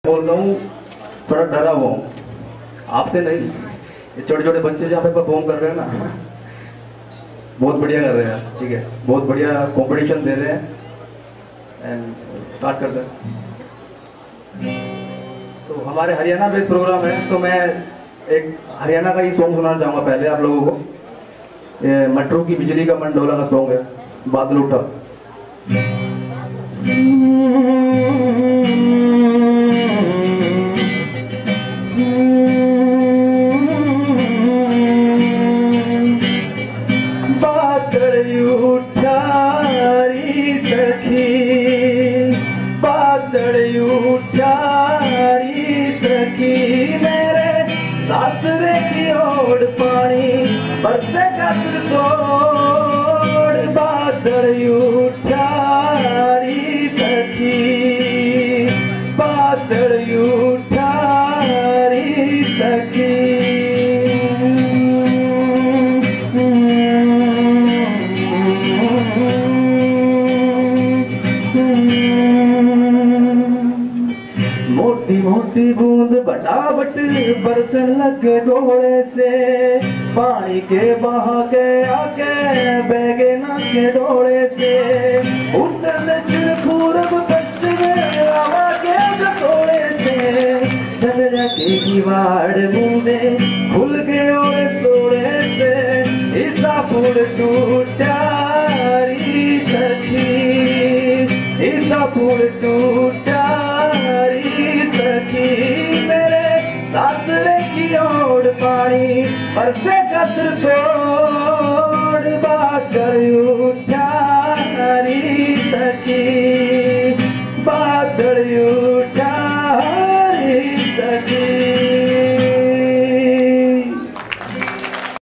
बोल रहा हूँ, थोड़ा डरा हुआ हूँ आपसे नहीं। ये छोटे छोटे बच्चे जहाँ पे परफॉर्म कर रहे हैं ना, बहुत बढ़िया कर रहे हैं। ठीक है, बहुत बढ़िया कंपटीशन दे रहे हैं। एंड स्टार्ट करते हैं। तो हमारे हरियाणा बेस्ड प्रोग्राम है, तो मैं एक हरियाणा का ही सॉन्ग सुनाना चाहूँगा पहले आप लोगों को। ये मटरू की बिजली का मंडोला का सॉन्ग है, बादल उठा। बादल उठा री सखी, बादल उठा री सखी, मेरे सासरे की ओर पानी बरसे कसर तोड़। बादल उठा री सखी, बादल उठा री सखी। मोटी मोटी बूंद बटाबट बरसन लगे घोड़े से, पानी के बहा के आके बैगे ना के डोले से। उत्तर दक्षिण पूर्व पश्चिम हवा के झकोड़े से, चंद्र के किवाड़ बूंदे खुल गए और सोड़े से। ईसा फूल टूटा री सखी, ईसा फूल टूटा सखी, मेरे सासरे की ओर पानी बरसे कसर तोड़। बादल उठा री सखी, बादल उठा